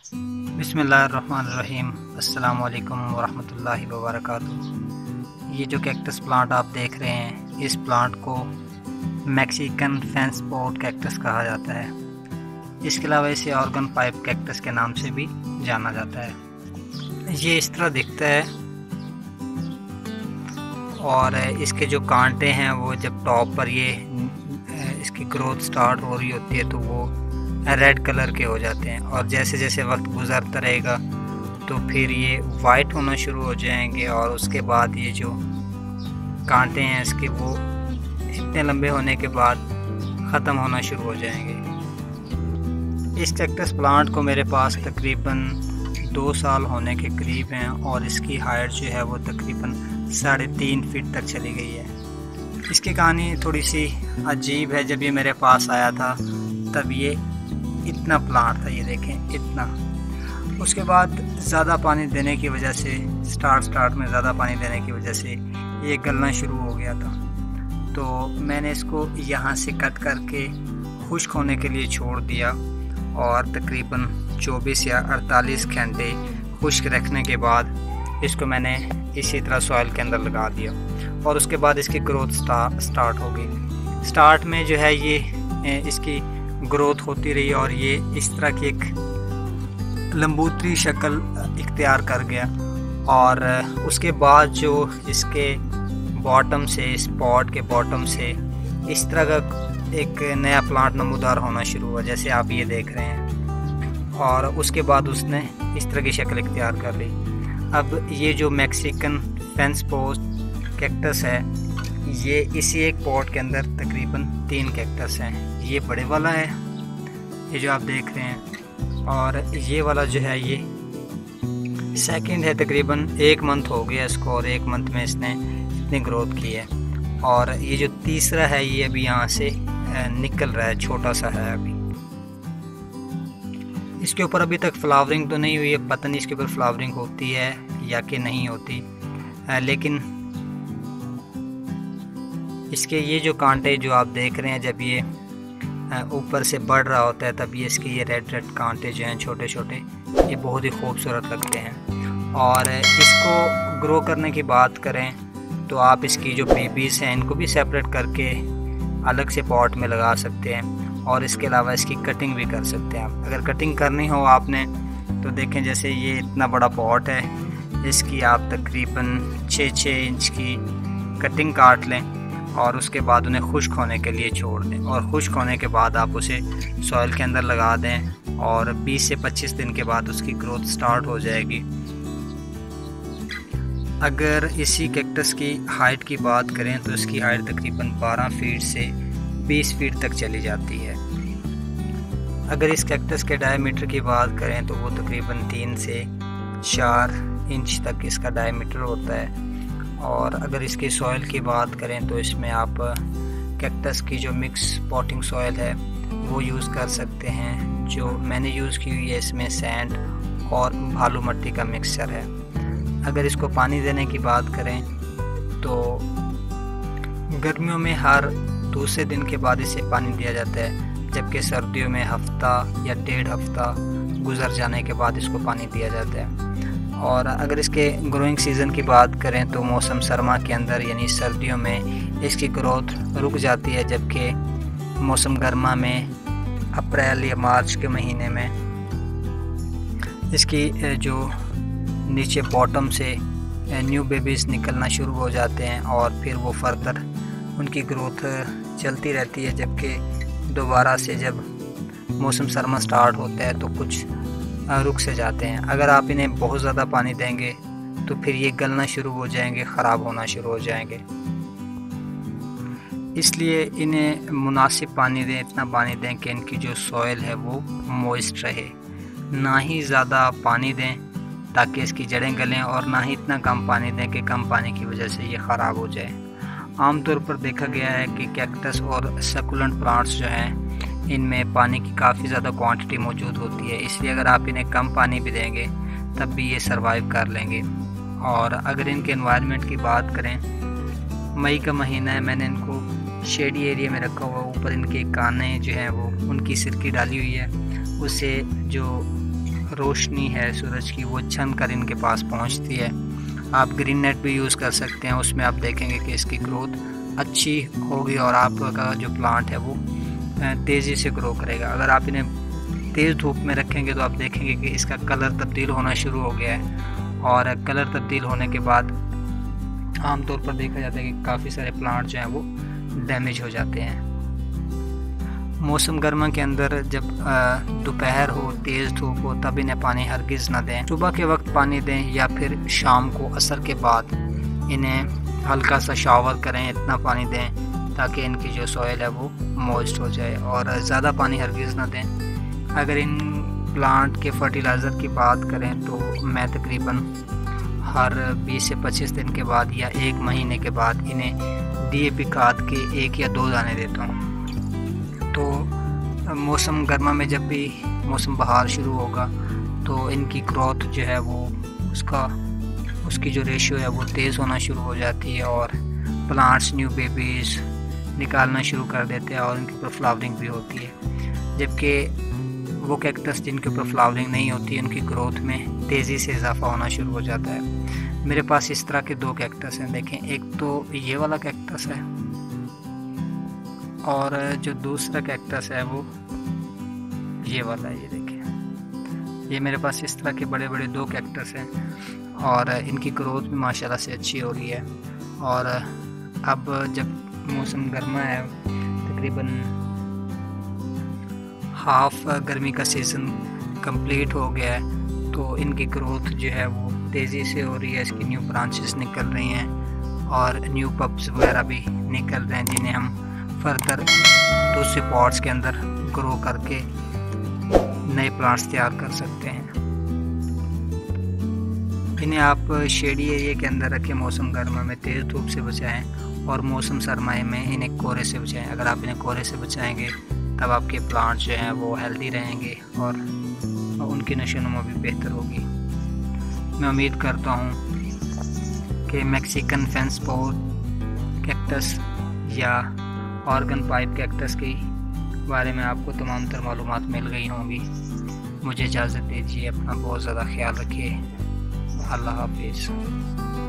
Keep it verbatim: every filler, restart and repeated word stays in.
बिस्मिल्लाहिर्रहमानिर्रहीम। अस्सलाम वालेकुम वरहमतुल्लाहि वबरकातुहू। ये जो कैक्टस प्लांट आप देख रहे हैं, इस प्लांट को मैक्सिकन फेंस पॉट कैक्टस कहा जाता है। इसके अलावा इसे ऑर्गन पाइप कैक्टस के नाम से भी जाना जाता है। ये इस तरह दिखता है और इसके जो कांटे हैं वो जब टॉप पर ये इसकी ग्रोथ स्टार्ट हो रही होती है तो वो रेड कलर के हो जाते हैं, और जैसे जैसे वक्त गुज़रता रहेगा तो फिर ये वाइट होना शुरू हो जाएंगे, और उसके बाद ये जो कांटे हैं इसके वो इतने लंबे होने के बाद ख़त्म होना शुरू हो जाएंगे। इस कैक्टस प्लांट को मेरे पास तकरीबन दो साल होने के करीब हैं, और इसकी हाइट जो है वो तकरीबन साढ़े तीन फीट तक चली गई है। इसकी कहानी थोड़ी सी अजीब है। जब ये मेरे पास आया था तब ये इतना प्लांट था, ये देखें इतना। उसके बाद ज़्यादा पानी देने की वजह से स्टार्ट स्टार्ट में ज़्यादा पानी देने की वजह से ये गलना शुरू हो गया था। तो मैंने इसको यहाँ से कट करके खुश्क होने के लिए छोड़ दिया, और तकरीबन चौबीस या अड़तालीस घंटे खुश्क रखने के बाद इसको मैंने इसी तरह सॉइल के अंदर लगा दिया, और उसके बाद इसकी ग्रोथ स्टा, स्टार्ट हो गई। स्टार्ट में जो है ये इसकी ग्रोथ होती रही, और ये इस तरह की एक लंबूतरी शक्ल इख्तियार कर गया। और उसके बाद जो इसके बॉटम से, इस पॉट के बॉटम से इस तरह का एक नया प्लांट नमूदार होना शुरू हुआ, जैसे आप ये देख रहे हैं। और उसके बाद उसने इस तरह की शक्ल इख्तियार कर ली। अब ये जो मैक्सिकन फेंस पोस्ट कैक्टस है, ये इसी एक पॉट के अंदर तकरीबन तीन कैक्टस हैं। ये बड़े वाला है, ये जो आप देख रहे हैं, और ये वाला जो है ये सेकंड है। तकरीबन एक मंथ हो गया इसको, और एक मंथ में इसने इतनी ग्रोथ की है। और ये जो तीसरा है ये अभी यहाँ से निकल रहा है, छोटा सा है अभी। इसके ऊपर अभी तक फ्लावरिंग तो नहीं हुई है, पता नहीं इसके ऊपर फ्लावरिंग होती है या कि नहीं होती, लेकिन इसके ये जो कांटे जो आप देख रहे हैं, जब ये ऊपर से बढ़ रहा होता है तब ये इसके ये रेड रेड कांटे जो हैं छोटे छोटे, ये बहुत ही खूबसूरत लगते हैं। और इसको ग्रो करने की बात करें तो आप इसकी जो बेबीज़ हैं इनको भी सेपरेट करके अलग से पॉट में लगा सकते हैं, और इसके अलावा इसकी कटिंग भी कर सकते हैं आप। अगर कटिंग करनी हो आपने तो देखें, जैसे ये इतना बड़ा पॉट है, इसकी आप तकरीबन छः छः इंच की कटिंग काट लें, और उसके बाद उन्हें खुश्क होने के लिए छोड़ दें, और खुश्क होने के बाद आप उसे सॉइल के अंदर लगा दें, और बीस से पच्चीस दिन के बाद उसकी ग्रोथ स्टार्ट हो जाएगी। अगर इसी कैक्टस की हाइट की बात करें तो इसकी हाइट तकरीबन बारह फीट से बीस फीट तक चली जाती है। अगर इस कैक्टस के डायमीटर की बात करें तो वो तकरीबन तीन से चार इंच तक इसका डायमीटर होता है। और अगर इसकी सॉइल की बात करें तो इसमें आप कैक्टस की जो मिक्स पॉटिंग सॉइल है वो यूज़ कर सकते हैं। जो मैंने यूज़ की हुई है इसमें सैंड और भालू मिट्टी का मिक्सचर है। अगर इसको पानी देने की बात करें तो गर्मियों में हर दूसरे दिन के बाद इसे पानी दिया जाता है, जबकि सर्दियों में हफ्ता या डेढ़ हफ्ता गुजर जाने के बाद इसको पानी दिया जाता है। और अगर इसके ग्रोइंग सीज़न की बात करें तो मौसम सरमा के अंदर यानी सर्दियों में इसकी ग्रोथ रुक जाती है, जबकि मौसम गर्मा में अप्रैल या मार्च के महीने में इसकी जो नीचे बॉटम से न्यू बेबीज़ निकलना शुरू हो जाते हैं, और फिर वो फर्दर उनकी ग्रोथ चलती रहती है। जबकि दोबारा से जब मौसम सरमा स्टार्ट होता है तो कुछ रुक से जाते हैं। अगर आप इन्हें बहुत ज़्यादा पानी देंगे तो फिर ये गलना शुरू हो जाएंगे, ख़राब होना शुरू हो जाएंगे। इसलिए इन्हें मुनासिब पानी दें, इतना पानी दें कि इनकी जो सॉइल है वो मॉइस्ट रहे। ना ही ज़्यादा पानी दें ताकि इसकी जड़ें गलें, और ना ही इतना कम पानी दें कि कम पानी की वजह से ये ख़राब हो जाए। आमतौर पर देखा गया है कि कैक्टस और सकुलेंट प्लांट्स जो हैं इनमें पानी की काफ़ी ज़्यादा क्वांटिटी मौजूद होती है, इसलिए अगर आप इन्हें कम पानी भी देंगे तब भी ये सरवाइव कर लेंगे। और अगर इनके एनवायरनमेंट की बात करें, मई का महीना है, मैंने इनको शेडी एरिया में रखा हुआ। ऊपर इनके काने जो हैं वो उनकी सिरकी डाली हुई है, उससे जो रोशनी है सूरज की वो छन कर इनके पास पहुंचती है। आप ग्रीन नेट भी यूज़ कर सकते हैं, उसमें आप देखेंगे कि इसकी ग्रोथ अच्छी होगी और आपका जो प्लांट है वो तेज़ी से ग्रो करेगा। अगर आप इन्हें तेज़ धूप में रखेंगे तो आप देखेंगे कि इसका कलर तब्दील होना शुरू हो गया है, और कलर तब्दील होने के बाद आमतौर पर देखा जाता है कि काफ़ी सारे प्लांट जो हैं वो डैमेज हो जाते हैं। मौसम गर्मा के अंदर जब दोपहर हो, तेज़ धूप हो, तब इन्हें पानी हरगिज़ ना दें। सुबह के वक्त पानी दें या फिर शाम को असर के बाद इन्हें हल्का सा शावर करें, इतना पानी दें ताकि इनकी जो सॉइल है वो मॉइस्ट हो जाए, और ज़्यादा पानी हरगिज़ ना दें। अगर इन प्लांट के फर्टिलाइज़र की बात करें तो मैं तकरीबन हर बीस से पच्चीस दिन के बाद या एक महीने के बाद इन्हें डी ए पी खाद के एक या दो दाने देता हूँ। तो मौसम गर्मा में जब भी मौसम बहार शुरू होगा तो इनकी ग्रोथ जो है वो उसका उसकी जो रेशियो है वो तेज़ होना शुरू हो जाती है, और प्लांट्स न्यू बेबीज़ निकालना शुरू कर देते हैं और इनके ऊपर फ्लावरिंग भी होती है। जबकि वो कैक्टस जिनके ऊपर फ्लावरिंग नहीं होती उनकी ग्रोथ में तेज़ी से इजाफा होना शुरू हो जाता है। मेरे पास इस तरह के दो कैक्टस हैं, देखें, एक तो ये वाला कैक्टस है और जो दूसरा कैक्टस है वो ये वाला है। ये देखें, ये मेरे पास इस तरह के बड़े बड़े दो कैक्टस हैं और इनकी ग्रोथ भी माशाल्लाह से अच्छी हो रही है। और अब जब मौसम गर्मा है, तकरीबन हाफ गर्मी का सीज़न कंप्लीट हो गया है, तो इनकी ग्रोथ जो है वो तेज़ी से हो रही है। इसकी न्यू ब्रांचेस निकल रही हैं और न्यू पब्स वगैरह भी निकल रहे हैं, जिन्हें हम फर्दर दूसरे पॉट्स के अंदर ग्रो करके नए प्लांट्स तैयार कर सकते हैं। इन्हें आप शेडी एरिया के अंदर रखें, मौसम गर्मा में तेज़ धूप से बचाएं, और मौसम सरमाए में इन्हें कोहरे से बचाएं। अगर आप इन्हें कोहरे से बचाएंगे तब आपके प्लांट्स जो हैं वो हेल्दी रहेंगे और उनकी नशोनुमा भी बेहतर होगी। मैं उम्मीद करता हूँ कि मैक्सिकन फेंस पॉट कैक्टस या ऑर्गन पाइप कैक्टस के बारे में आपको तमाम तर मालूमात मिल गई होंगी। मुझे इजाज़त दीजिए, अपना बहुत ज़्यादा ख्याल रखिए। अल्लाह हाफिज़।